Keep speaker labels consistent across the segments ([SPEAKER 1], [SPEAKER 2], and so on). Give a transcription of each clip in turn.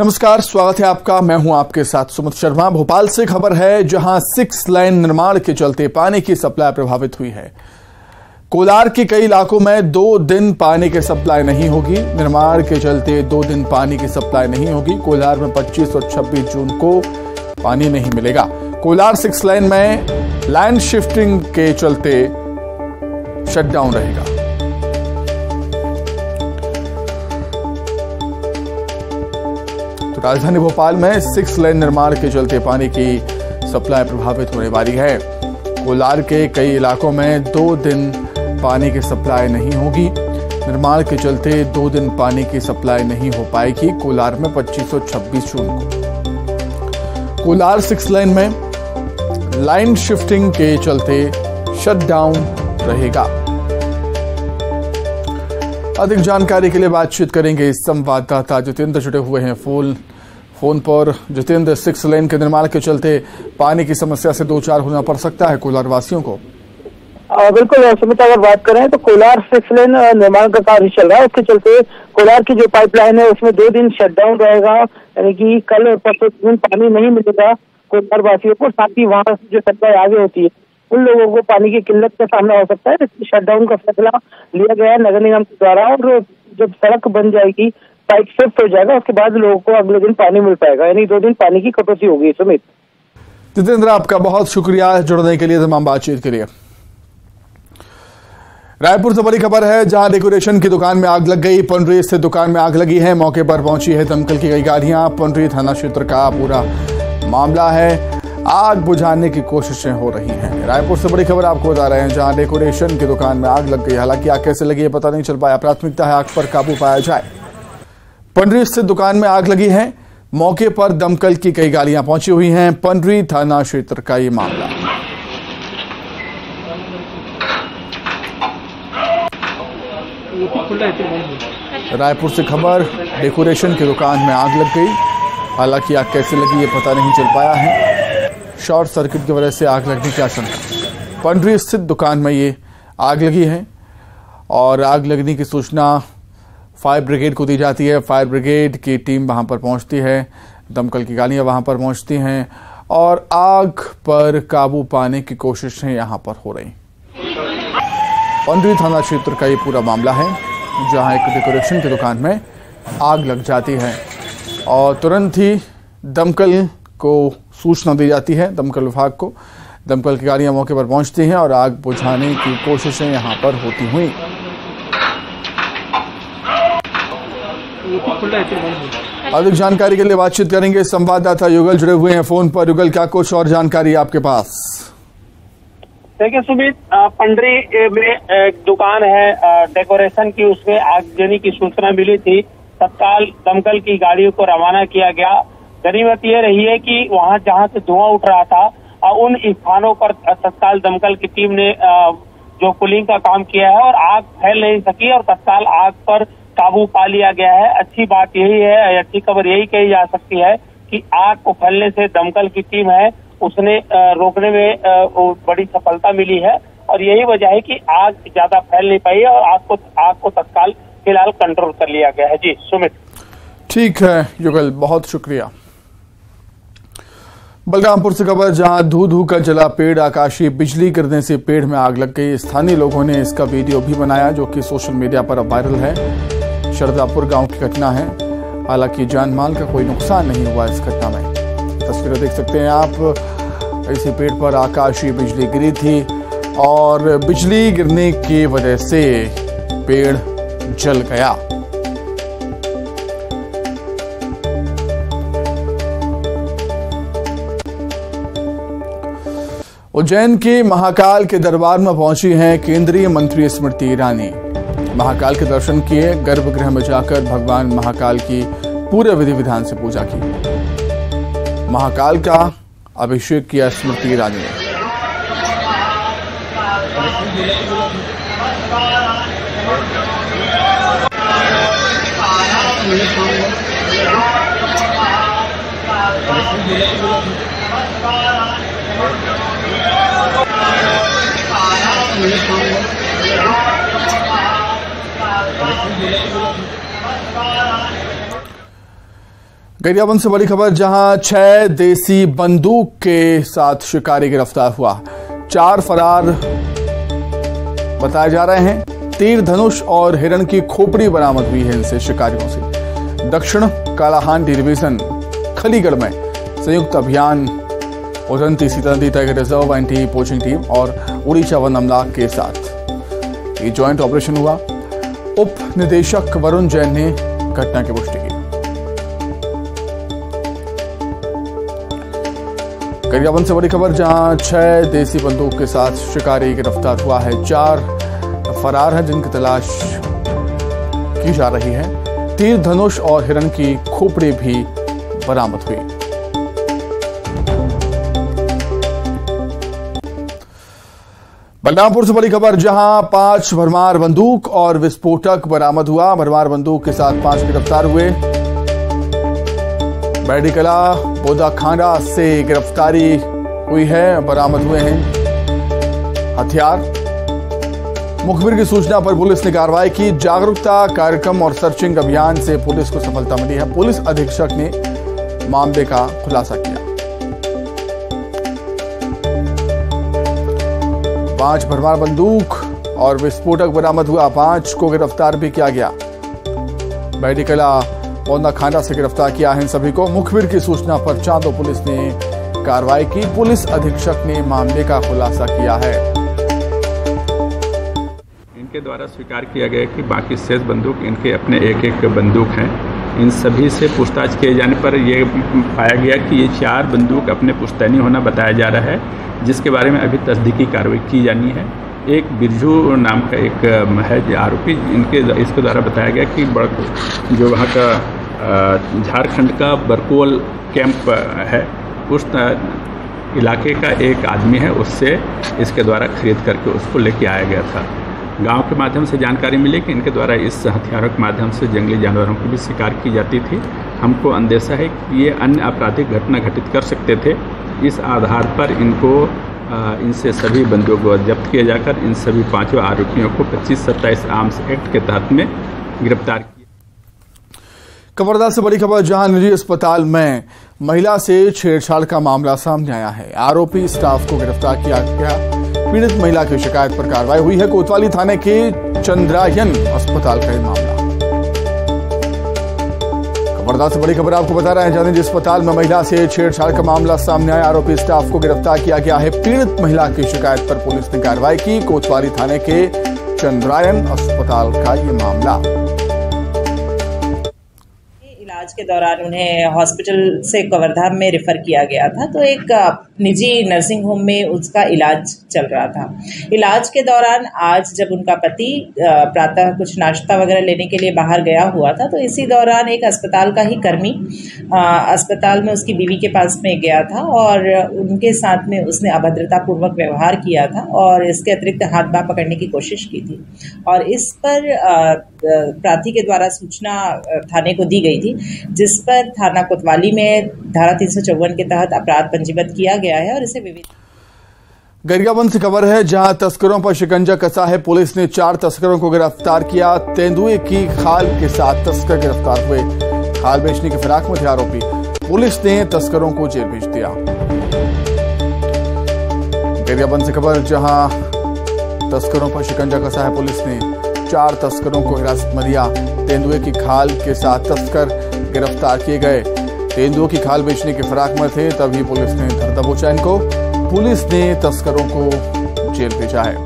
[SPEAKER 1] नमस्कार, स्वागत है आपका। मैं हूं आपके साथ सुमित शर्मा। भोपाल से खबर है, जहां 6 लाइन निर्माण के चलते पानी की सप्लाई प्रभावित हुई है। कोलार के कई इलाकों में 2 दिन पानी की सप्लाई नहीं होगी। निर्माण के चलते 2 दिन पानी की सप्लाई नहीं होगी। कोलार में 25 और 26 जून को पानी नहीं मिलेगा। कोलार 6 लाइन में लाइन शिफ्टिंग के चलते शटडाउन रहेगा। राजधानी भोपाल में 6 लाइन निर्माण के चलते पानी की सप्लाई प्रभावित होने वाली है। कोलार के कई इलाकों में 2 दिन पानी की सप्लाई नहीं होगी। निर्माण के चलते 2 दिन पानी की सप्लाई नहीं हो पाएगी। कोलार में 25 और 26 जून को। कोलार 6 लाइन में लाइन शिफ्टिंग के चलते शटडाउन रहेगा। अधिक जानकारी के लिए बातचीत करेंगे संवाददाता जितेंद्र, जुड़े हुए हैं फोन पर। जितेंद्र, 6 लेन के निर्माण के चलते पानी की समस्या से 2-4 होना पड़ सकता है कोलार वासियों को।
[SPEAKER 2] बिल्कुल सुमित, अगर बात करें तो कोलार 6 लेन निर्माण का कार्य चल रहा है। उसके चलते कोलार की जो पाइपलाइन है उसमें 2 दिन शटडाउन रहेगा। यानी कि कल और परसों दिन पानी नहीं मिलेगा कोलार वासियों को। साथ ही वहां से जो सप्लाई आगे होती है उन लोगों को पानी की किल्लत का सामना हो सकता है। इसलिए शटडाउन का फैसला लिया गया है नगर निगम के द्वारा। और जब सड़क बन जाएगी, पाइप शिफ्ट हो जाएगा, उसके बाद लोगों को अगले दिन पानी मिल पाएगा। यानी 2 दिन पानी की कटौती होगी। सुमित।
[SPEAKER 1] जितेंद्र, आपका बहुत शुक्रिया जुड़ने के लिए, तमाम बातचीत के लिए। रायपुर से बड़ी खबर है, जहां डेकोरेशन की दुकान में आग लग गई। पंडरी स्थित दुकान में आग लगी है। मौके पर पहुंची है दमकल की कई गाड़ियां। पंडरी थाना क्षेत्र का पूरा मामला है। आग बुझाने की कोशिशें हो रही हैं। रायपुर से बड़ी खबर आपको बता रहे हैं, जहां डेकोरेशन की दुकान में आग लग गई। हालांकि आग कैसे लगी है पता नहीं चल पाया। प्राथमिकता है आग पर काबू पाया जाए। पंडरी स्थित दुकान में आग लगी है। मौके पर दमकल की कई गाड़ियां पहुंची हुई हैं। पंडरी थाना क्षेत्र का ये मामला। रायपुर से खबर, डेकोरेशन की दुकान में आग लग गई। हालांकि आग कैसे लगी ये पता नहीं चल पाया है। शॉर्ट सर्किट की वजह से आग लगने की आशंका। पंडरी स्थित दुकान में ये आग लगी है और आग लगने की सूचना फायर ब्रिगेड को दी जाती है। फायर ब्रिगेड की टीम वहां पर पहुंचती है। दमकल की गाड़ियां वहां पर पहुंचती हैं और आग पर काबू पाने की कोशिशें यहां पर हो रही। पंडरी थाना क्षेत्र का ये पूरा मामला है, जहां एक डेकोरेशन की दुकान में आग लग जाती है और तुरंत ही दमकल को सूचना दी जाती है। दमकल विभाग को दमकल की गाड़ियां मौके पर पहुंचती हैं और आग बुझाने की कोशिशें यहां पर होती हुई। अधिक जानकारी के लिए बातचीत करेंगे संवाददाता युगल, जुड़े हुए हैं फोन पर। युगल, क्या कुछ और जानकारी आपके पास?
[SPEAKER 2] देखिए सुमित, पंडरी में एक दुकान है डेकोरेशन की, उसमें आगजनी की सूचना मिली थी। तत्काल दमकल की गाड़ियों को रवाना किया गया। गनीमत ये रही है कि वहां जहां से धुआं उठ रहा था उन स्थानों पर तत्काल दमकल की टीम ने जो कूलिंग का काम किया है और आग फैल नहीं सकी और तत्काल आग पर काबू पा लिया गया है। अच्छी बात यही है, अच्छी खबर यही कही जा सकती है कि आग को फैलने से दमकल की टीम है उसने रोकने में बड़ी सफलता मिली है और यही वजह है कि आग ज्यादा फैल नहीं पाई और आग को तत्काल फिलहाल कंट्रोल कर लिया गया है। जी सुमित।
[SPEAKER 1] ठीक है युगल, बहुत शुक्रिया। बलरामपुर से खबर, जहां धू का जला पेड़, आकाशीय बिजली गिरने से पेड़ में आग लग गई। स्थानीय लोगों ने इसका वीडियो भी बनाया, जो कि सोशल मीडिया पर अब वायरल है। शरदापुर गांव की घटना है। हालांकि जान माल का कोई नुकसान नहीं हुआ इस घटना में। तस्वीरें देख सकते हैं आप। इसी पेड़ पर आकाशीय बिजली गिरी थी और बिजली गिरने की वजह से पेड़ जल गया। उज्जैन के महाकाल के दरबार में पहुंची हैं केंद्रीय मंत्री स्मृति ईरानी। महाकाल के दर्शन किए, गर्भगृह में जाकर भगवान महाकाल की पूरे विधि विधान से पूजा की। महाकाल का अभिषेक किया स्मृति ईरानी ने। गरियाबंद से बड़ी खबर, जहां 6 देसी बंदूक के साथ शिकारी गिरफ्तार हुआ। 4 फरार बताए जा रहे हैं। तीर धनुष और हिरण की खोपड़ी बरामद हुई है इनसे शिकारियों से। दक्षिण कालाहांडी डिवीजन खलीगढ़ में संयुक्त अभियान उदंती सीता नदी tiger reserve anti poaching team और उड़ीसा वन अमला के साथ ये ज्वाइंट ऑपरेशन हुआ। उप निदेशक वरुण जैन ने घटना की पुष्टि की। गरियाबंद से बड़ी खबर, जहां 6 देसी बंदूक के साथ शिकारी गिरफ्तार हुआ है। 4 फरार हैं जिनकी तलाश की जा रही है। तीर धनुष और हिरण की खोपड़ी भी बरामद हुई। बलरामपुर से बड़ी खबर, जहां 5 भरमार बंदूक और विस्फोटक बरामद हुआ। भरमार बंदूक के साथ 5 गिरफ्तार हुए। बैडीकला बोदाखांडा से गिरफ्तारी हुई है, बरामद हुए हैं हथियार। मुखबिर की सूचना पर पुलिस ने कार्रवाई की। जागरूकता कार्यक्रम और सर्चिंग अभियान से पुलिस को सफलता मिली है। पुलिस अधीक्षक ने मामले का खुलासा किया। 5 भरमार बंदूक और विस्फोटक बरामद हुआ। 5 को गिरफ्तार भी किया गया। बैडीकला बोदाखांडा से गिरफ्तार किया है इन सभी को। मुखबिर की सूचना पर चांदो पुलिस ने कार्रवाई की। पुलिस अधीक्षक ने मामले का खुलासा किया है।
[SPEAKER 3] इनके द्वारा स्वीकार किया गया कि बाकी शेष बंदूक इनके अपने एक बंदूक हैं। इन सभी से पूछताछ किए जाने पर यह पाया गया कि ये 4 बंदूक अपने पुश्तैनी होना बताया जा रहा है, जिसके बारे में अभी तस्दीकी कार्रवाई की जानी है। एक बिरजू नाम का एक है आरोपी, इसके द्वारा बताया गया कि जो वहाँ का झारखंड का बरकोल कैंप है, उस इलाके का एक आदमी है, उससे इसके द्वारा खरीद करके उसको लेके आया गया था। गांव के माध्यम से जानकारी मिली कि इनके द्वारा इस हथियारों के माध्यम से जंगली जानवरों की भी शिकार की जाती थी। हमको अंदेशा है कि ये अन्य आपराधिक घटना घटित कर सकते थे। इस आधार पर इनको इनसे सभी बंदूक जब्त किए जाकर इन सभी 5 आरोपियों को 25-27 आर्म्स एक्ट के तहत में गिरफ्तार किया।
[SPEAKER 1] कवर्धा से बड़ी खबर, जहां निजी अस्पताल में महिला से छेड़छाड़ का मामला सामने आया है। आरोपी स्टाफ को गिरफ्तार किया गया। पीड़ित महिला की शिकायत पर कार्रवाई हुई है। कोतवाली थाने के चंद्रायन अस्पताल का यह मामला। कवर्धा से बड़ी खबर आपको बता रहे हैं, जहां निजी अस्पताल में महिला से छेड़छाड़ का मामला सामने आया। आरोपी स्टाफ को गिरफ्तार किया गया है। पीड़ित महिला की शिकायत पर पुलिस ने कार्रवाई की। कोतवाली थाने के चंद्रायन अस्पताल का ये मामला।
[SPEAKER 4] इलाज के दौरान उन्हें हॉस्पिटल से कवर्धा में रेफर किया गया था, तो एक निजी नर्सिंग होम में उसका इलाज चल रहा था। इलाज के दौरान आज जब उनका पति प्रातः कुछ नाश्ता वगैरह लेने के लिए बाहर गया हुआ था, तो इसी दौरान एक अस्पताल का ही कर्मी अस्पताल में उसकी बीवी के पास में गया था और उनके साथ में उसने अभद्रतापूर्वक व्यवहार किया था और इसके अतिरिक्त हाथ बाह पकड़ने की कोशिश की थी। और इस पर प्रार्थी के द्वारा सूचना थाने को दी गई थी, जिस पर थाना कोतवाली में धारा 354 के तहत अपराध पंजीबद्ध किया गया है और इसे विविध।
[SPEAKER 1] गरियाबंद से खबर है, जहां तस्करों पर शिकंजा कसा है। पुलिस ने 4 तस्करों को गिरफ्तार किया। तेंदुए की खाल के साथ तस्कर गिरफ्तार हुए। खाल बेचने की फिराक में थे आरोपी। पुलिस ने तस्करों को जेल भेज दिया। गरियाबंद से खबर, जहां तस्करों पर शिकंजा कसा है। पुलिस ने 4 तस्करों को हिरासत में लिया। तेंदुए की खाल के साथ तस्कर गिरफ्तार किए गए। तेंदुओं की खाल बेचने की फिराक में थे, तभी पुलिस ने धर दबोचा इनको। पुलिस ने तस्करों को जेल भेजा है।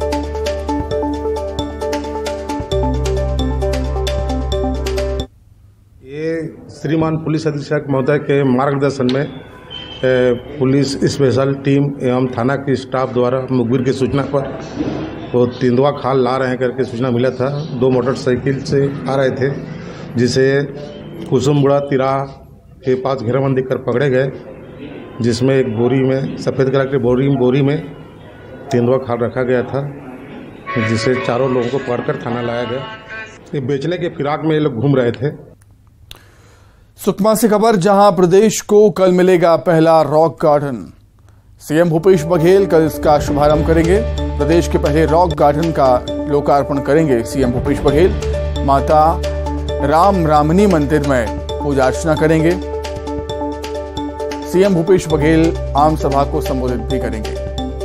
[SPEAKER 5] ये श्रीमान पुलिस अधीक्षक महोदय के मार्गदर्शन में पुलिस स्पेशल टीम एवं थाना की स्टाफ द्वारा मुखबिर की सूचना पर वो तेंदुआ खाल ला रहे हैं करके सूचना मिला था। 2 मोटरसाइकिल से आ रहे थे, जिसे कुसुमबुड़ा तिराह के पास घेराबंदी कर पकड़े गए, जिसमें एक बोरी में सफ़ेद कलर की बोरी में तेंदुआ खाल रखा गया था, जिसे चारों लोगों को पकड़कर थाना लाया गया। ये बेचने के फिराक में ये लोग घूम रहे थे।
[SPEAKER 1] सुकमा से खबर, जहां प्रदेश को कल मिलेगा पहला rock garden. CM Bhupesh Baghel कल इसका शुभारंभ करेंगे। प्रदेश के पहले रॉक गार्डन का लोकार्पण करेंगे सीएम भूपेश बघेल। माता राम रामनी मंदिर में पूजा अर्चना करेंगे। सीएम भूपेश बघेल आम सभा को संबोधित भी करेंगे।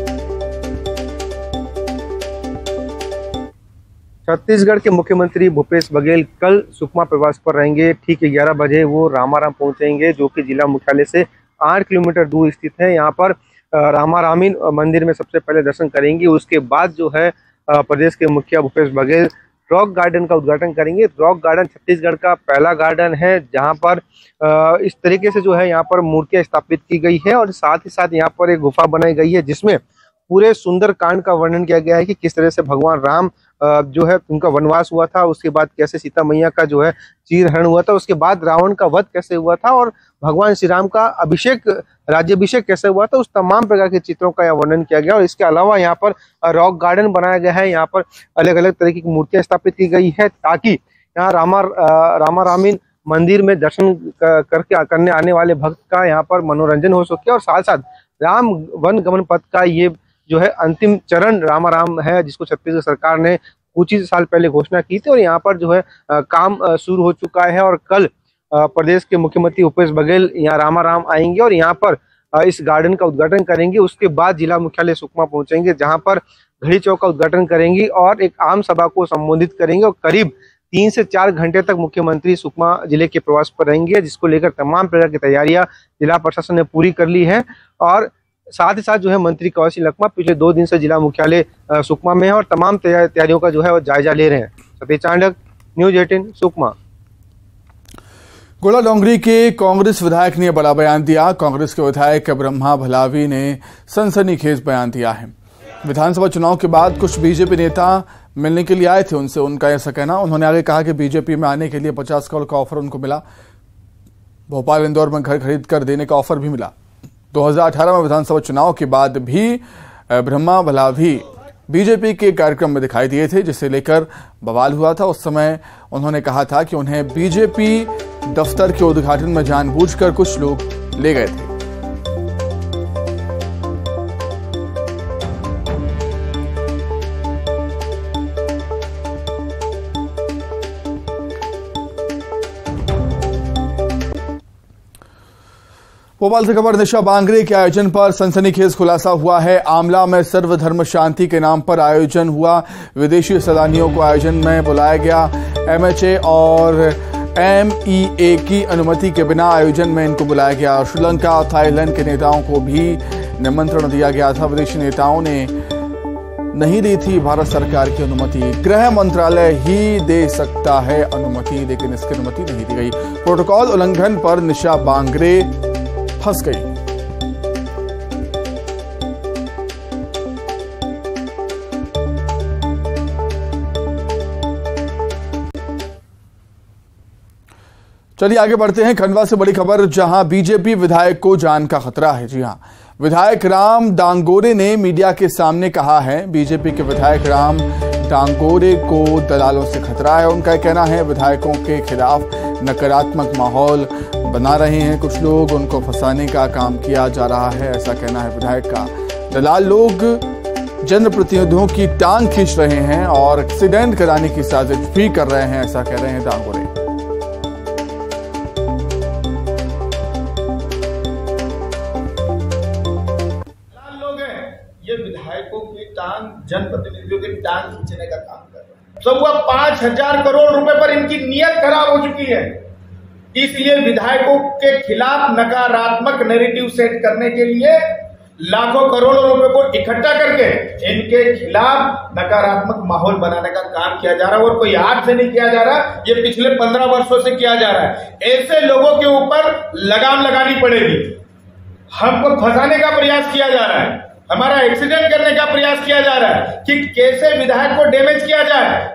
[SPEAKER 6] छत्तीसगढ़ के मुख्यमंत्री भूपेश बघेल कल सुकमा प्रवास पर रहेंगे। ठीक 11 बजे वो रामाराम पहुंचेंगे, जो कि जिला मुख्यालय से 8 किलोमीटर दूर स्थित है। यहाँ पर रामारामीन मंदिर में सबसे पहले दर्शन करेंगे। उसके बाद जो है प्रदेश के मुखिया भूपेश बघेल रॉक गार्डन का उद्घाटन करेंगे। रॉक गार्डन छत्तीसगढ़ का पहला गार्डन है जहां पर इस तरीके से जो है यहाँ पर मूर्तियां स्थापित की गई है और साथ ही साथ यहाँ पर एक गुफा बनाई गई है जिसमें पूरे सुंदर कांड का वर्णन किया गया है कि किस तरह से भगवान राम जो है उनका वनवास हुआ था, उसके बाद कैसे सीता मैया का जो है चीरहरण हुआ था, उसके बाद रावण का वध कैसे हुआ था और भगवान श्री राम का राज्याभिषेक कैसे हुआ था, उस तमाम प्रकार के चित्रों का यहाँ वर्णन किया गया। और इसके अलावा यहाँ पर रॉक गार्डन बनाया गया है। यहाँ पर अलग अलग तरह की मूर्तियां स्थापित की गई है ताकि यहाँ रामारामीन मंदिर में दर्शन करने आने वाले भक्त का यहाँ पर मनोरंजन हो सके और साथ साथ राम वन गमन पथ का ये जो है अंतिम चरण रामाराम है, जिसको छत्तीसगढ़ सरकार ने कुछ ही साल पहले घोषणा की थी और यहाँ पर जो है काम शुरू हो चुका है। और कल प्रदेश के मुख्यमंत्री भूपेश बघेल यहाँ रामाराम आएंगे और यहाँ पर इस गार्डन का उद्घाटन करेंगे। उसके बाद जिला मुख्यालय सुकमा पहुंचेंगे जहाँ पर घड़ी चौक का उद्घाटन करेंगे और एक आम सभा को संबोधित करेंगे और करीब 3 से 4 घंटे तक मुख्यमंत्री सुकमा जिले के प्रवास पर रहेंगे, जिसको लेकर तमाम प्रकार की तैयारियां जिला प्रशासन ने पूरी कर ली है। और साथ ही साथ जो है मंत्री कौशिक लखमा पिछले 2 दिन से जिला मुख्यालय सुकमा में है और तमाम तैयारियों का जो है वो जायजा ले रहे हैं। सतीश चांडक, न्यूज 18 सुकमा।
[SPEAKER 1] गोलाडोंगरी के कांग्रेस विधायक ने बड़ा बयान दिया। कांग्रेस के विधायक ब्रह्मा भलावी ने सनसनीखेज बयान दिया है। विधानसभा चुनाव के बाद कुछ बीजेपी नेता मिलने के लिए आए थे उनसे, उनका ऐसा कहना। उन्होंने आगे कहा कि बीजेपी में आने के लिए 50 करोड़ का ऑफर उनको मिला। भोपाल इंदौर में घर खरीद कर देने का ऑफर भी मिला। 2018 में विधानसभा चुनाव के बाद भी ब्रह्मा भलावी बीजेपी के कार्यक्रम में दिखाई दिए थे, जिसे लेकर बवाल हुआ था। उस समय उन्होंने कहा था कि उन्हें बीजेपी दफ्तर के उद्घाटन में जानबूझकर कुछ लोग ले गए थे। भोपाल से खबर। निशा बांगरे के आयोजन पर सनसनीखेज खुलासा हुआ है। आमला में सर्वधर्म शांति के नाम पर आयोजन हुआ। विदेशी सैलानियों को आयोजन में बुलाया गया। एमएचए और एमईए की अनुमति के बिना आयोजन में इनको बुलाया गया। श्रीलंका और थाईलैंड के नेताओं को भी निमंत्रण दिया गया था। विदेशी नेताओं ने नहीं दी थी भारत सरकार की अनुमति। गृह मंत्रालय ही दे सकता है अनुमति, लेकिन इसकी अनुमति नहीं दी गई। प्रोटोकॉल उल्लंघन पर निशा बांगरे फंस गई। चलिए आगे बढ़ते हैं। खंडवा से बड़ी खबर, जहां बीजेपी विधायक को जान का खतरा है। जी हां, विधायक राम डांगोरे ने मीडिया के सामने कहा है बीजेपी के विधायक राम डांगोरे को दलालों से खतरा है। उनका कहना है विधायकों के खिलाफ नकारात्मक माहौल बना रहे हैं कुछ लोग, उनको फंसाने का काम किया जा रहा है, ऐसा कहना है विधायक का। दलाल लोग जनप्रतिनिधियों की टांग खींच रहे हैं और एक्सीडेंट कराने की साजिश भी कर रहे हैं, ऐसा कह रहे हैं डांगोरे।
[SPEAKER 7] ये विधायकों की टांग, जनप्रतिनिधियों की टांग खींचने का काम कर रहे हैं। सब हुआ 5000 करोड़ रुपए पर इनकी नीयत खराब हो चुकी है। इसलिए विधायकों के खिलाफ नकारात्मक नैरेटिव सेट करने के लिए लाखों करोड़ों रुपए को इकट्ठा करके इनके खिलाफ नकारात्मक माहौल बनाने का काम किया जा रहा है। और कोई आज से नहीं किया जा रहा, ये पिछले 15 वर्षों से किया जा रहा है। ऐसे लोगों के ऊपर लगाम लगानी पड़ेगी। हमको फंसाने का प्रयास किया जा रहा है, हमारा एक्सीडेंट करने का प्रयास किया जा रहा है कि कैसे विधायक को डैमेज किया जाए।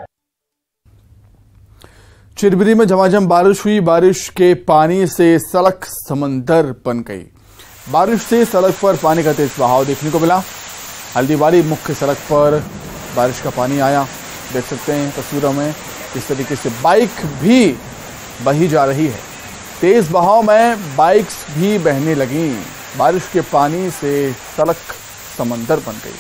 [SPEAKER 1] चिरबिरी में झमाझम बारिश हुई। बारिश के पानी से सड़क समंदर बन गई। बारिश से सड़क पर पानी का तेज बहाव देखने को मिला। हल्दीबाड़ी मुख्य सड़क पर बारिश का पानी आया। देख सकते हैं तस्वीरों में इस तरीके से बाइक भी बही जा रही है। तेज बहाव में बाइक्स भी बहने लगी। बारिश के पानी से सड़क समंदर बन गई।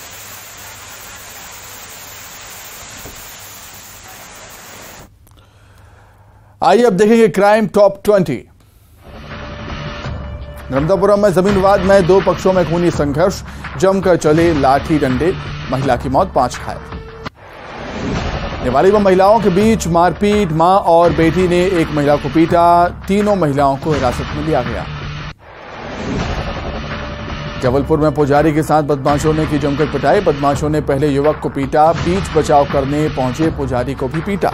[SPEAKER 1] आइए अब देखेंगे क्राइम टॉप 20। नर्मदापुरम में जमीन विवाद में दो पक्षों में खूनी संघर्ष, जमकर चले लाठी डंडे, महिला की मौत, 5 घायल। निवाड़ी में महिलाओं के बीच मारपीट, मां और बेटी ने एक महिला को पीटा, तीनों महिलाओं को हिरासत में लिया गया। जबलपुर में पुजारी के साथ बदमाशों ने की जमकर पिटाई, बदमाशों ने पहले युवक को पीटा, बीच बचाव करने पहुंचे पुजारी को भी पीटा।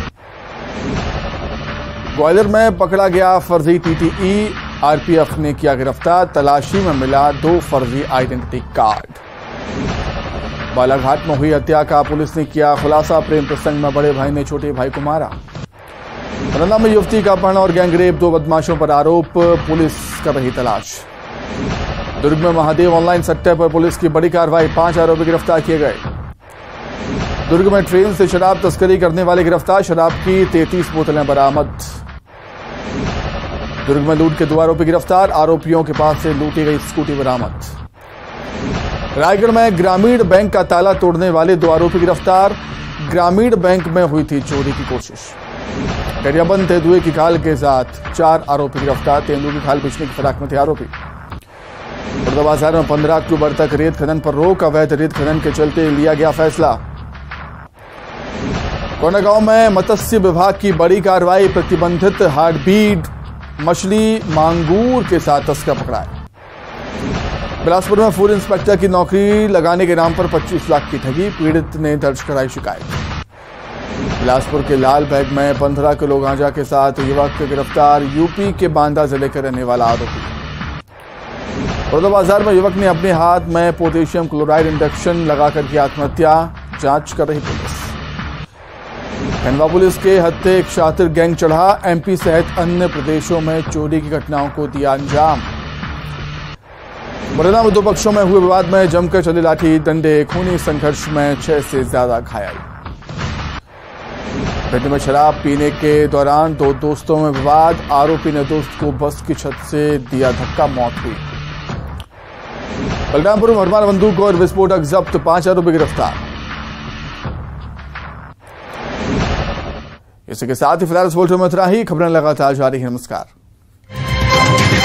[SPEAKER 1] ग्वालियर में पकड़ा गया फर्जी टीटीई, आरपीएफ ने किया गिरफ्तार, तलाशी में मिला 2 फर्जी आइडेंटिटी कार्ड। बालाघाट में हुई हत्या का पुलिस ने किया खुलासा, प्रेम प्रसंग में बड़े भाई ने छोटे भाई को मारा। मुरैना में युवती का अपहरण और गैंगरेप, 2 बदमाशों पर आरोप, पुलिस कर रही तलाश। दुर्ग में महादेव ऑनलाइन सट्टे पर पुलिस की बड़ी कार्रवाई, 5 आरोपी गिरफ्तार किए गए। दुर्ग में ट्रेन से शराब तस्करी करने वाले गिरफ्तार, शराब की 33 बोतलें बरामद। दुर्ग में लूट के 2 आरोपी गिरफ्तार, आरोपियों के पास से लूटी गई स्कूटी बरामद। रायगढ़ में ग्रामीण बैंक का ताला तोड़ने वाले 2 आरोपी गिरफ्तार, ग्रामीण बैंक में हुई थी चोरी की कोशिश। गरियाबंद तेंदुए की खाल के साथ 4 आरोपी गिरफ्तार, तेंदुए की खाल बेचने की फिराक में थे आरोपी। बड़ौदा में 15 अक्टूबर तक रेत खनन पर रोक, अवैध रेत खनन के चलते लिया गया फैसला। कोंडागांव में मत्स्य विभाग की बड़ी कार्रवाई, प्रतिबंधित हार्टबीट मछली मांगूर के साथ तस्कर पकड़ा है। बिलासपुर में फूड इंस्पेक्टर की नौकरी लगाने के नाम पर 25 लाख की ठगी, पीड़ित ने दर्ज कराई शिकायत। बिलासपुर के लालबाग में 15 किलो गांजा के साथ युवक गिरफ्तार, यूपी के बांदा जिले का रहने वाला आरोपी। बड़ौदा बाजार में युवक ने अपने हाथ में पोटेशियम क्लोराइड इंजेक्शन लगाकर की आत्महत्या, जांच कर रही पुलिस। खंडवा पुलिस के हत्थे एक शातिर गैंग चढ़ा, एमपी सहित अन्य प्रदेशों में चोरी की घटनाओं को दिया अंजाम। मुरैना में 2 पक्षों में हुए विवाद में जमकर चले लाठी डंडे, खूनी संघर्ष में 6 से ज्यादा घायल। भिंड में शराब पीने के दौरान 2 दोस्तों में विवाद, आरोपी ने दोस्त को बस की छत से दिया धक्का, मौत हुई। बलरामपुर में भरमार बंदूक और विस्फोटक जब्त, 5 आरोपी गिरफ्तार। इसी के साथ ही फिलहाल इस बुलेटिन में इतना ही। खबरें लगातार जारी है। नमस्कार।